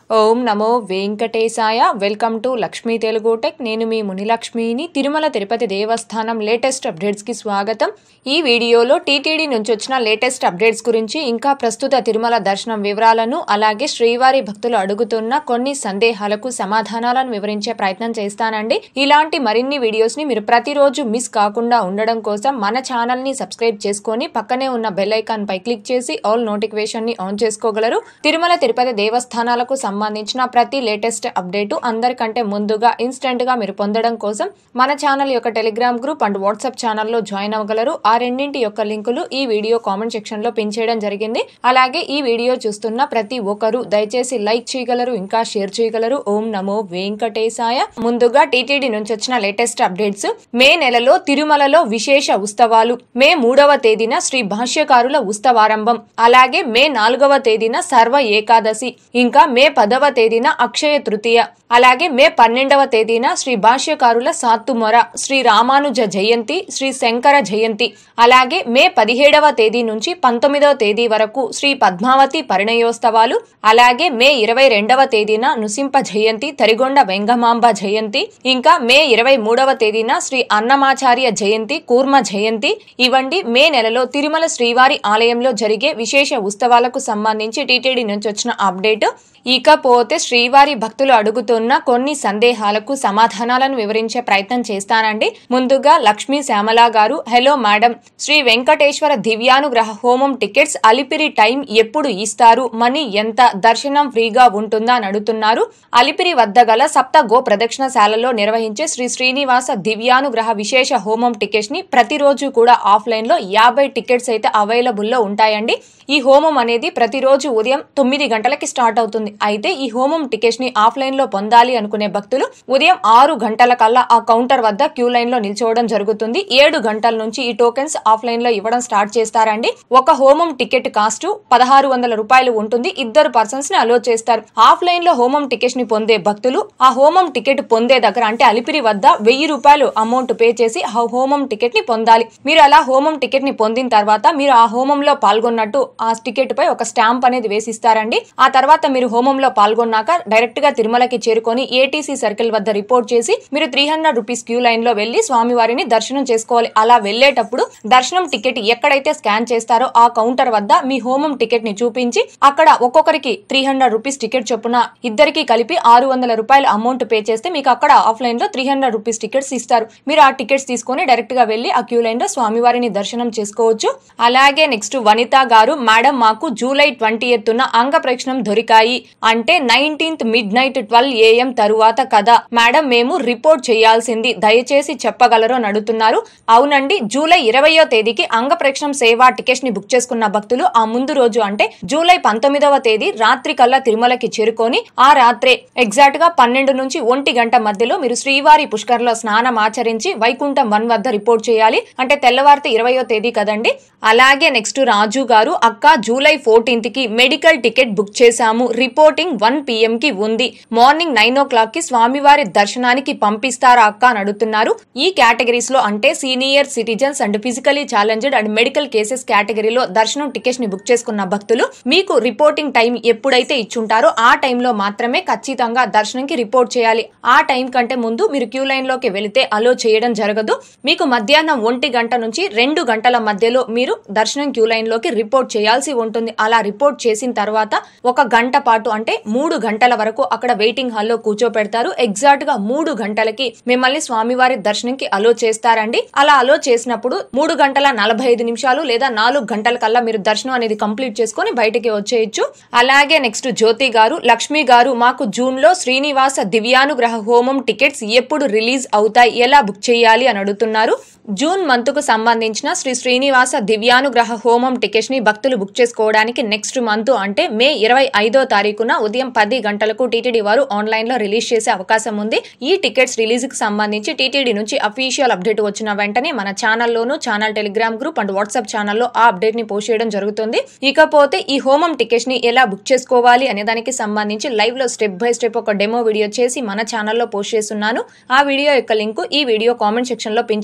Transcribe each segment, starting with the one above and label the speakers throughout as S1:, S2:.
S1: ఓం నమో వెంకటేశాయ. Welcome to Lakshmi Telugu tech. నేను మీ మునిలక్ష్మిని. తిరుమల తిరుపతి దేవస్థానం లేటెస్ట్ అప్డేట్స్కి స్వాగతం. ఈ వీడియోలో టీటీడీ నుంచి వచ్చిన లేటెస్ట్ అప్డేట్స్ గురించి, ఇంకా ప్రస్తుత తిరుమల దర్శనం వివరాలను, అలాగే శ్రీవారి భక్తులు అడుగుతున్న కొన్ని సందేహాలకు సమాధానాలను వివరించే ప్రయత్నం చేస్తానండి. ఇలాంటి మరిన్ని వీడియోస్ని మీరు ప్రతిరోజు మిస్ కాకుండా ఉండడం కోసం మన ఛానల్ని సబ్స్క్రైబ్ చేసుకొని పక్కనే ఉన్న బెల్ ఐకాన్ పై క్లిక్ చేసి ఆల్ నోటిఫికేషన్ని ఆన్ చేసుకోగలరు. తిరుమల తిరుపతి దేవస్థానాలకు సంబంధించిన ప్రతి లేటెస్ట్ అప్డేటు అందరికంటే ముందుగా ఇన్స్టెంట్ గా మీరు పొందడం కోసం మన ఛానల్ యొక్క టెలిగ్రామ్ గ్రూప్ అండ్ వాట్సాప్ ఛానల్లో జాయిన్ అవ్వగలరు. ఆ రెండింటి యొక్క లింకులు ఈ వీడియో కామెంట్ సెక్షన్ లో పిన్ చేయడం జరిగింది. అలాగే ఈ వీడియో చూస్తున్న ప్రతి ఒక్కరూ దయచేసి లైక్ చేయగలరు, ఇంకా షేర్ చేయగలరు. ఓం నమో వెంకటేశాయ. ముందుగా టీటీడీ నుంచి వచ్చిన లేటెస్ట్ అప్డేట్స్. మే నెలలో తిరుమలలో విశేష ఉత్సవాలు. మే 3వ తేదీన శ్రీ భాష్యకారుల ఉత్సవారంభం. అలాగే మే 4వ తేదీన సర్వ ఏకాదశి. ఇంకా మే 10వ తేదీన అక్షయ తృతీయ. అలాగే మే 12వ తేదీన శ్రీ భాష్యకారుల సాత్తుమొర, శ్రీ రామానుజ జయంతి, శ్రీ శంకర జయంతి. అలాగే మే 17వ తేదీ నుంచి 19వ తేదీ వరకు శ్రీ పద్మావతి పరిణయోత్సవాలు. అలాగే మే 22వ తేదీన నృసింహ జయంతి, తరిగొండ వెంగమాంబ జయంతి. ఇంకా మే 23వ తేదీన శ్రీ అన్నమాచార్య జయంతి, కూర్మ జయంతి. ఇవండి మే నెలలో తిరుమల శ్రీవారి ఆలయంలో జరిగే విశేష ఉత్సవాలకు సంబంధించి టీటీడీ నుంచి వచ్చిన అప్డేట్. ఇకపోతే శ్రీవారి భక్తులు అడుగుతున్న కొన్ని సందేహాలకు సమాధానాలను వివరించే ప్రయత్నం చేస్తానండి. ముందుగా లక్ష్మీ శ్యామల గారు, హలో మేడం, శ్రీ వెంకటేశ్వర దివ్యానుగ్రహ హోమం టికెట్స్ అలిపిరి టైం ఎప్పుడు ఇస్తారు, మనీ ఎంత, దర్శనం ఫ్రీగా ఉంటుందా అని అడుగుతున్నారు. అలిపిరి వద్ద గల సప్త గో ప్రదక్షిణశాలలో నిర్వహించే శ్రీ శ్రీనివాస దివ్యానుగ్రహ విశేష హోమం టికెట్స్ ని ప్రతిరోజు కూడా ఆఫ్లైన్ లో 50 టికెట్స్ అయితే అవైలబుల్ లో ఉంటాయండి. ఈ హోమం అనేది ప్రతిరోజు ఉదయం 9 గంటలకి స్టార్ట్ అవుతుంది. అయితే ఈ హోమం టికెట్స్ ని ఆఫ్లైన్ లో పొందాలి అనుకునే భక్తులు ఉదయం 6 గంటల కల్లా ఆ కౌంటర్ వద్ద క్యూ లైన్ లో నిల్చోవడం జరుగుతుంది. 7 గంటల నుంచి ఈ టోకెన్స్ ఆఫ్లైన్ లో ఇవ్వడం స్టార్ట్ చేస్తారండి. ఒక హోమం టికెట్ కాస్ట్ 1600 రూపాయలు ఉంటుంది. 2 పర్సన్స్ ని అలో చేస్తారు. ఆఫ్లైన్ లో హోమం టికెట్స్ ని పొందే భక్తులు ఆ హోమం టికెట్ పొందే దగ్గర, అంటే అలిపిరి వద్ద 1000 రూపాయలు అమౌంట్ పే చేసి ఆ హోమం టికెట్ ని పొందాలి. మీరు అలా హోమం టికెట్ ని పొందిన తర్వాత మీరు ఆ హోమంలో పాల్గొన్నట్టు ఆ టికెట్ పై ఒక స్టాంప్ అనేది వేసిస్తారండి. ఆ తర్వాత మీరు హోమంలో పాల్గొన్నాక డైరెక్ట్ గా తిరుమలకి చేరుకొని ఏటీసీ సర్కిల్ వద్ద రిపోర్ట్ చేసి మీరు 300 రూపీస్ క్యూ లైన్ లో వెళ్లి స్వామివారిని దర్శనం చేసుకోవాలి. అలా వెళ్లేటప్పుడు దర్శనం టికెట్ ఎక్కడైతే స్కాన్ చేస్తారో ఆ కౌంటర్ వద్ద మీ హోమం టికెట్ ని చూపించి అక్కడ ఒక్కొక్కరికి 300 రూపీస్ టికెట్ చొప్పున ఇద్దరికి కలిపి 600 రూపాయలు అమౌంట్ పే చేస్తే మీకు అక్కడ ఆఫ్లైన్ లో 300 రూపీస్ టికెట్స్ ఇస్తారు. మీరు ఆ టికెట్స్ తీసుకొని డైరెక్ట్ గా వెళ్లి ఆ క్యూ లైన్ లో స్వామివారిని దర్శనం చేసుకోవచ్చు. అలాగే నెక్స్ట్ వనిత గారు, మేడం మాకు జూలై 20న అంగ ప్రక్షణం దొరికాయి, అంటే 19th midnight 12 AM తరువాత కదా మేడం, మేము రిపోర్ట్ చేయాల్సింది, దయచేసి చెప్పగలరు అని అడుగుతున్నారు. అవునండి, జూలై 20వ తేదీకి అంగ ప్రక్షణం సేవా టికెట్స్ ని బుక్ చేసుకున్న భక్తులు ఆ ముందు రోజు అంటే జూలై 19వ తేదీ రాత్రి కల్లా తిరుమలకి చేరుకొని ఆ రాత్రే ఎగ్జాక్ట్ గా 12 నుంచి 1 గంట మధ్యలో మీరు శ్రీవారి పుష్కర్లో స్నానం ఆచరించి వైకుంఠం 1 వద్ద రిపోర్ట్ చేయాలి. అంటే తెల్లవారితే 20వ తేదీ కదండి. అలాగే నెక్స్ట్ రాజు గారు, అక్క జూలై 14th కి మెడికల్ టికెట్ బుక్ చేశాము, రిపోర్టింగ్ 1 PM కి ఉంది, మార్నింగ్ 9 o'clock కి స్వామివారి దర్శనానికి పంపిస్తారా అక్క అని అడుగుతున్నారు. ఈ కేటగిరీస్ లో అంటే senior citizens and physically challenged and medical cases కేటగిరీలో దర్శనం టికెట్స్ ని బుక్ చేసుకున్న భక్తులు మీకు రిపోర్టింగ్ టైం ఎప్పుడైతే ఇచ్చుంటారో ఆ టైంలో మాత్రమే ఖచ్చితంగా దర్శనంకి రిపోర్ట్ చేయాలి. ఆ టైం కంటే ముందు మీరు క్యూ లైన్ లోకి వెళితే అలో చేయడం జరగదు. మీకు మధ్యాహ్నం 1 గంట నుంచి 2 గంటల మధ్యలో మీరు దర్శనం క్యూ లైన్ లోకి రిపోర్ట్ చేయాల్సి ఉంటుంది. అలా రిపోర్ట్ చేసిన తర్వాత 1 గంట పాటు అంటే 3 గంటల వరకు అక్కడ వెయిటింగ్ హాల్లో కూర్చోపెడతారు. ఎగ్జాక్ట్ గా 3 గంటలకి మిమ్మల్ని స్వామివారి దర్శనంకి అలో చేస్తారండి. అలా అలో చేసినప్పుడు 3 గంటల 45 నిమిషాలు లేదా 4 గంటల కల్లా మీరు దర్శనం అనేది కంప్లీట్ చేసుకుని బయటికి వచ్చేయచ్చు. అలాగే నెక్స్ట్ జ్యోతి గారు, లక్ష్మి గారు, మాకు జూన్ లో శ్రీనివాస దివ్యానుగ్రహ హోమం టికెట్స్ ఎప్పుడు రిలీజ్ అవుతాయి, ఎలా బుక్ చేయాలి అని అడుగుతున్నారు. జూన్ మంత్ కు సంబంధించిన శ్రీ శ్రీనివాస దివ్యానుగ్రహ హోమం టికెట్స్ ని భక్తులు బుక్ చేసుకోవడానికి నెక్స్ట్ మంత్ అంటే మే 25వ తారీఖున ఉదయం 10 గంటలకు టీటీడీ వారు ఆన్లైన్ లో రిలీజ్ చేసే అవకాశం ఉంది. ఈ టికెట్స్ రిలీజ్ కి సంబంధించి టీటీడీ నుంచి అఫీషియల్ అప్డేట్ వచ్చిన వెంటనే మన ఛానల్లోను, channel Telegram group and WhatsApp ఛానల్లో ఆ అప్డేట్ ని పోస్ట్ చేయడం జరుగుతుంది. ఇకపోతే ఈ హోమం టికెట్స్ ని ఎలా బుక్ చేసుకోవాలి అనే దానికి సంబంధించి లైవ్ లో స్టెప్ బై స్టెప్ ఒక డెమో వీడియో చేసి మన ఛానల్లో పోస్ట్ చేస్తున్నాను. ఆ వీడియో యొక్క లింక్ ఈ వీడియో కామెంట్ సెక్షన్ లో పిన్ చేయడం జరుగుతుంది.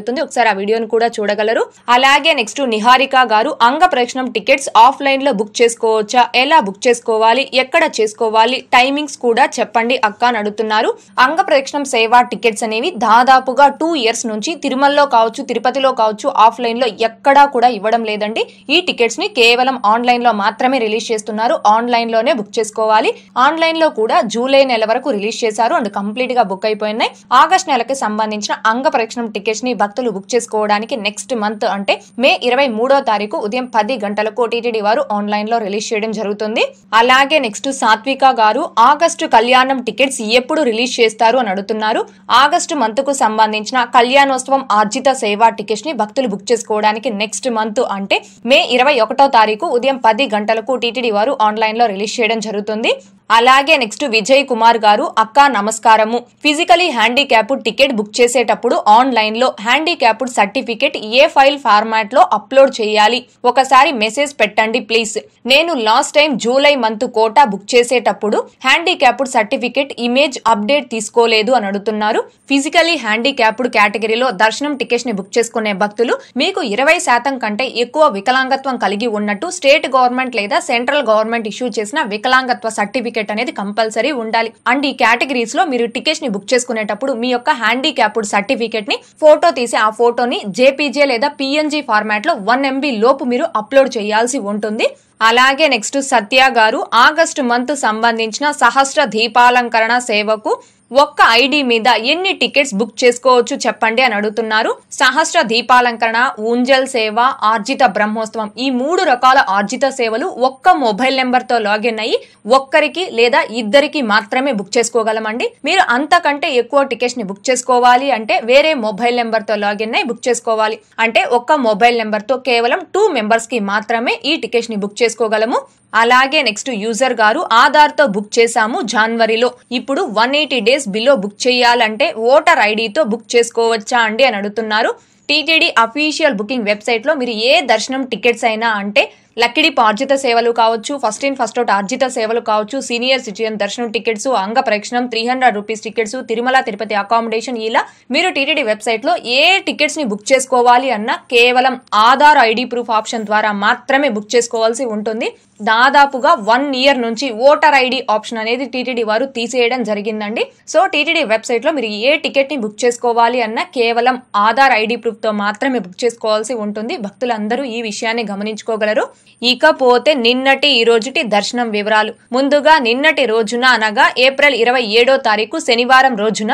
S1: జరుగుతుంది. ఒకసారి ఆ వీడియోను కూడా చూడగలరు. అలాగే నెక్స్ట్ నిహారిక గారు అంగ ప్రదక్షిణం టికెట్స్ ఆఫ్లైన్ లో బుక్ చేసుకోవచ్చా, ఎలా బుక్ చేసుకోవాలి, ఎక్కడ చేసుకోవాలి, టైమింగ్స్ కూడా చెప్పండి అక్క అని అడుగుతున్నారు. అంగ ప్రదక్షిణం సేవ టికెట్స్ అనేవి దాదాపుగా 2 years నుంచి తిరుమలలో కావచ్చు, తిరుపతిలో కావచ్చు, ఆఫ్లైన్ లో ఎక్కడా కూడా ఇవ్వడం లేదండి. ఈ టికెట్స్ ని కేవలం ఆన్లైన్ లో మాత్రమే రిలీజ్ చేస్తున్నారు. ఆన్లైన్ లోనే బుక్ చేసుకోవాలి. ఆన్లైన్ లో కూడా జూలై నెల వరకు రిలీజ్ చేశారు అండ్ కంప్లీట్ గా బుక్ అయిపోయినాయి. ఆగస్ట్ నెలకి సంబంధించిన అంగ ప్రదక్షిణం టికెట్స్ ని భక్తులు బుక్ చేసుకోవడానికి నెక్స్ట్ మంత్ అంటే మే 23వ తారీఖు ఉదయం 10 గంటలకు టీటీడీ వారు ఆన్లైన్ లో రిలీజ్ చేయడం జరుగుతుంది. అలాగే నెక్స్ట్ సాత్విక గారు ఆగస్టు కళ్యాణం టికెట్స్ ఎప్పుడు రిలీజ్ చేస్తారు అని అడుగుతున్నారు. ఆగస్టు మంత్ కు సంబంధించిన కళ్యాణోత్సవం ఆర్జిత సేవా టికెట్స్ ని భక్తులు బుక్ చేసుకోవడానికి నెక్స్ట్ మంత్ అంటే మే 21వ తారీఖు ఉదయం 10 గంటలకు టీటీడీ వారు ఆన్లైన్ లో రిలీజ్ చేయడం జరుగుతుంది. అలాగే నెక్స్ట్ విజయ్ కుమార్ గారు అక్క నమస్కారము. ఫిజికలీ హ్యాండిక్యాప్డ్ టికెట్ బుక్ చేసేటప్పుడు ఆన్లైన్ లో హ్యాండిక్యాప్డ్ సర్టిఫికెట్ ఏ ఫైల్ ఫార్మాట్ లో అప్లోడ్ చేయాలి, ఒకసారి మెసేజ్ పెట్టండి ప్లీజ్. నేను last time July month quota book చేసేటప్పుడు హ్యాండిక్యాప్డ్ సర్టిఫికెట్ ఇమేజ్ అప్డేట్ తీసుకోలేదు అని అడుగుతున్నారు. ఫిజికలీ హ్యాండిక్యాప్డ్ కేటగిరీలో దర్శనం టికెట్స్ ని బుక్ చేసుకునే భక్తులు మీకు 20% కంటే ఎక్కువ వికలాంగత్వం కలిగి ఉన్నట్టు స్టేట్ గవర్నమెంట్ లేదా సెంట్రల్ గవర్నమెంట్ ఇష్యూ చేసిన వికలాంగత్వ సర్టిఫికెట్ అనేది కంపల్సరీ ఉండాలి. అండ్ ఈ కేటగిరీస్ లో మీరు టికెట్స్ ని బుక్ చేసుకునేటప్పుడు మీ యొక్క హ్యాండిక్యాప్డ్ సర్టిఫికెట్ ని ఫోటో తీసి ఆ ఫోటోని జేపీజే లేదా పిఎన్జీ ఫార్మాట్ లో 1 MB లోపు మీరు అప్లోడ్ చేయాల్సి ఉంటుంది. అలాగే నెక్స్ట్ సత్య గారు ఆగస్టు మంత్ సంబంధించిన సహస్ర దీపాలంకరణ సేవకు ఒక్క ఐడి మీద ఎన్ని టికెట్స్ బుక్ చేసుకోవచ్చు చెప్పండి అని అడుగుతున్నారు. సహస్ర దీపాలంకరణ, ఊంజల్ సేవ, ఆర్జిత బ్రహ్మోత్సవం ఈ 3 రకాల ఆర్జిత సేవలు ఒక్క మొబైల్ నెంబర్ తో లాగిన్ అయ్యి ఒక్కరికి లేదా ఇద్దరికి మాత్రమే బుక్ చేసుకోగలమండి. మీరు అంతకంటే ఎక్కువ టికెట్స్ ని బుక్ చేసుకోవాలి అంటే వేరే మొబైల్ నెంబర్ తో లాగిన్ అయ్యి బుక్ చేసుకోవాలి. అంటే ఒక్క మొబైల్ నెంబర్ తో కేవలం 2 members కి మాత్రమే ఈ టికెట్స్ ని బుక్ చేసుకోగలము. అలాగే నెక్స్ట్ యూజర్ గారు ఆధార్ తో బుక్ చేశాము జనవరిలో, ఇప్పుడు 180 days బిలో బుక్ చేయాలంటే ఓటర్ ఐడితో బుక్ చేసుకోవచ్చా అండి అని అడుగుతున్నారు. టీటీడీ అఫీషియల్ బుకింగ్ వెబ్సైట్ లో మీరు ఏ దర్శనం టికెట్స్ అయినా అంటే లక్కిడిప్ ఆర్జిత సేవలు కావచ్చు, ఫస్ట్ ఇన్ ఫస్ట్ అవుట్ ఆర్జిత సేవలు కావచ్చు, సీనియర్ సిటిజన్ దర్శనం టికెట్స్, అంగ ప్రదక్షిణం, 300 rupees tickets, Tirumala Tirupati accommodation, ఇలా మీరు టీటీడీ వెబ్సైట్ లో ఏ టికెట్స్ ని బుక్ చేసుకోవాలి అన్నా కేవలం ఆధార్ ఐడి ప్రూఫ్ ఆప్షన్ ద్వారా మాత్రమే బుక్ చేసుకోవాల్సి ఉంటుంది. దాదాపుగా 1 year నుంచి ఓటర్ ఐడి ఆప్షన్ అనేది టీటీడీ వారు తీసేయడం జరిగిందండి. సో టీటీడీ వెబ్సైట్ లో మీరు ఏ టికెట్ ని బుక్ చేసుకోవాలి అన్నా కేవలం ఆధార్ ఐడి ప్రూఫ్ తో మాత్రమే బుక్ చేసుకోవాల్సి ఉంటుంది. భక్తులందరూ ఈ విషయాన్ని గమనించుకోగలరు. ఇకపోతే నిన్నటి ఈ రోజుటి దర్శనం వివరాలు. ముందుగా నిన్నటి రోజున అనగా ఏప్రిల్ 27వ తారీఖు శనివారం రోజున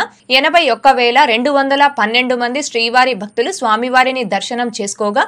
S1: 81,212 మంది శ్రీవారి భక్తులు స్వామివారిని దర్శనం చేసుకోగా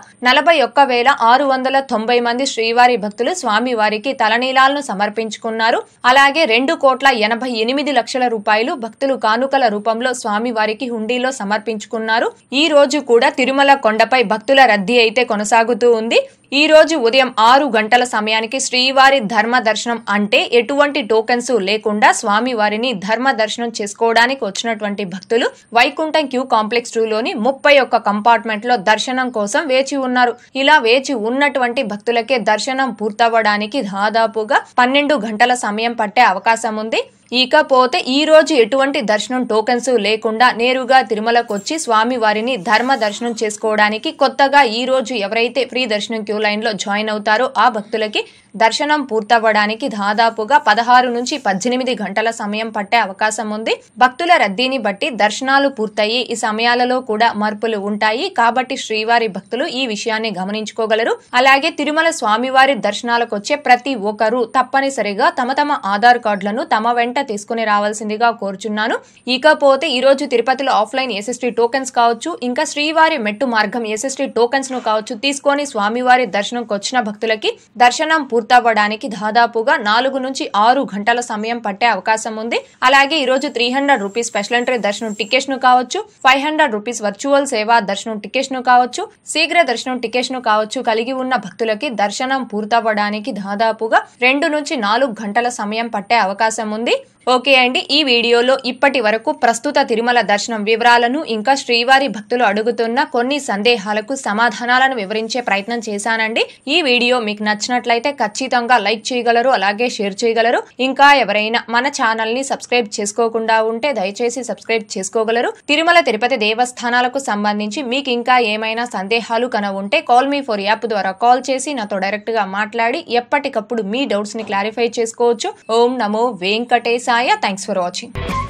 S1: 41,690 మంది శ్రీవారి భక్తులు స్వామివారికి తలనీలాలను సమర్పించుకున్నారు. అలాగే 2,88,00,000 రూపాయలు భక్తులు కానుకల రూపంలో స్వామివారికి హుండీలో సమర్పించుకున్నారు. ఈ రోజు కూడా తిరుమల కొండపై భక్తుల రద్దీ అయితే కొనసాగుతూ ఉంది. ఈ రోజు ఉదయం 6 గంటల సమయానికి శ్రీవారి ధర్మ దర్శనం అంటే ఎటువంటి టోకెన్స్ లేకుండా స్వామివారిని ధర్మ దర్శనం చేసుకోవడానికి వచ్చినటువంటి భక్తులు వైకుంఠం క్యూ కాంప్లెక్స్ 2లోని 31 కంపార్ట్మెంట్ లో దర్శనం కోసం వేచి ఉన్నారు. ఇలా వేచి ఉన్నటువంటి భక్తులకే దర్శనం పూర్తవడానికి దాదాపుగా 12 గంటల సమయం పట్టే అవకాశం ఉంది. ఇకపోతే ఈ రోజు ఎటువంటి దర్శనం టోకెన్స్ లేకుండా నేరుగా తిరుమలకు వచ్చి స్వామివారిని ధర్మ దర్శనం చేసుకోవడానికి కొత్తగా ఈ రోజు ఎవరైతే ఫ్రీ దర్శనం క్యూ లైన్ లో జాయిన్ అవుతారో ఆ భక్తులకి దర్శనం పూర్తవ్వడానికి దాదాపుగా 16 నుంచి 18 గంటల సమయం పట్టే అవకాశం ఉంది. భక్తుల రద్దీని బట్టి దర్శనాలు పూర్తయి ఈ సమయాలలో కూడా మార్పులు ఉంటాయి కాబట్టి శ్రీవారి భక్తులు ఈ విషయాన్ని గమనించుకోగలరు. అలాగే తిరుమల స్వామివారి దర్శనాలకు వచ్చే ప్రతి ఒక్కరూ తప్పనిసరిగా తమ ఆధార్ కార్డులను తమ వెంట తీసుకుని రావాల్సిందిగా కోరుచున్నాను. ఇకపోతే ఈ రోజు తిరుపతిలో ఆఫ్లైన్ ఎస్ఎస్టీ టోకెన్స్ కావచ్చు, ఇంకా శ్రీవారి మెట్టు మార్గం ఎస్ఎస్టీ టోకెన్స్ ను కావచ్చు తీసుకొని స్వామివారి దర్శనంకి వచ్చిన భక్తులకి దర్శనం పూర్తవ్వడానికి దాదాపుగా 4 నుంచి 6 గంటల సమయం పట్టే అవకాశం ఉంది. అలాగే ఈ రోజు 300 రూపీస్ స్పెషల్ ఎంట్రీ దర్శనం టికెట్స్ ను కావచ్చు, 500 రూపీస్ వర్చువల్ సేవా దర్శనం టికెట్స్ ను కావచ్చు, శీఘ్ర దర్శనం టికెట్స్ ను కావచ్చు కలిగి ఉన్న భక్తులకి దర్శనం పూర్తవ్వడానికి దాదాపుగా 2 నుంచి 4 గంటల సమయం పట్టే అవకాశం ఉంది. ఓకే అండి, ఈ వీడియోలో ఇప్పటి వరకు ప్రస్తుత తిరుమల దర్శనం వివరాలను ఇంకా శ్రీవారి భక్తులు అడుగుతున్న కొన్ని సందేహాలకు సమాధానాలను వివరించే ప్రయత్నం చేశానండి. ఈ వీడియో మీకు నచ్చినట్లయితే ఖచ్చితంగా లైక్ చేయగలరు, అలాగే షేర్ చేయగలరు. ఇంకా ఎవరైనా మన ఛానల్ ని సబ్స్క్రైబ్ చేసుకోకుండా ఉంటే దయచేసి సబ్స్క్రైబ్ చేసుకోగలరు. తిరుమల తిరుపతి దేవస్థానాలకు సంబంధించి మీకు ఇంకా ఏమైనా సందేహాలు ఉంటే కాల్ మీ ఫర్ యాప్ ద్వారా కాల్ చేసి నాతో డైరెక్ట్ గా మాట్లాడి ఎప్పటికప్పుడు మీ డౌట్స్ ని క్లారిఫై చేసుకోవచ్చు. ఓం నమో వెంకటేశాయ. Thanks for watching.